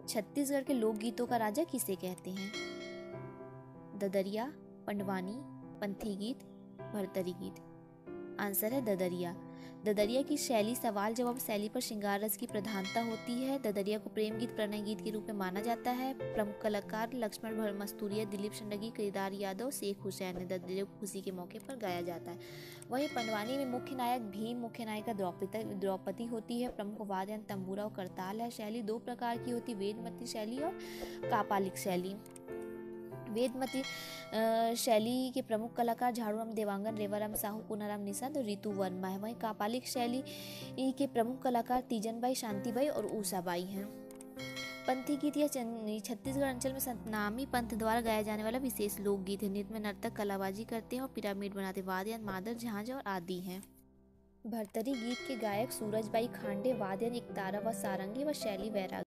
छत्तीसगढ़ के लोकगीतों का राजा किसे कहते हैं? ददरिया, पंडवानी, पंथी गीत, भरतरी गीत। आंसर है ददरिया। ददरिया की शैली सवाल जवाब शैली पर श्रृंगार रस की प्रधानता होती है। ददरिया को प्रेम गीत, प्रणय गीत के रूप में माना जाता है। प्रमुख कलाकार लक्ष्मण मस्तूरिया, दिलीप शंडगी, केदार यादव, शेख हुसैन ने ददरिया को खुशी के मौके पर गाया जाता है। वहीं पंडवानी में मुख्य नायक भीम, मुख्य नायिका द्रौपदी होती है। प्रमुख वाद्य यंत्र तंबूरा और करताल है। शैली दो प्रकार की होती है, वेदमती शैली और कापालिक शैली। वेदमती शैली के प्रमुख कलाकार झाड़ूराम देवांगन, रेवाराम साहू, पूनाराम निषाद और रितु वर्मा है। वहीं कापालिक शैली के प्रमुख कलाकार तीजनबाई, शांतिबाई और उषाबाई हैं। पंथी गीत या छत्तीसगढ़ अंचल में सतनामी पंथ द्वारा गाया जाने वाला विशेष लोकगीत है। नृत्य में नर्तक कलाबाजी करते हैं और पिरामिड बनाते। वाद्य यंत्र मादर, झांझ और आदि हैं। भरतरी गीत के गायक सूरजबाई खांडे, वाद्य यंत्र एकतारा व सारंगी व शैली वैरागी।